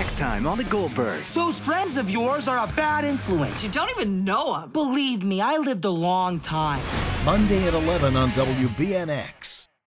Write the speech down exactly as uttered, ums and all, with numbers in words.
Next time on the Goldbergs. Those friends of yours are a bad influence. You don't even know them. Believe me, I lived a long time. Monday at eleven on W B N X.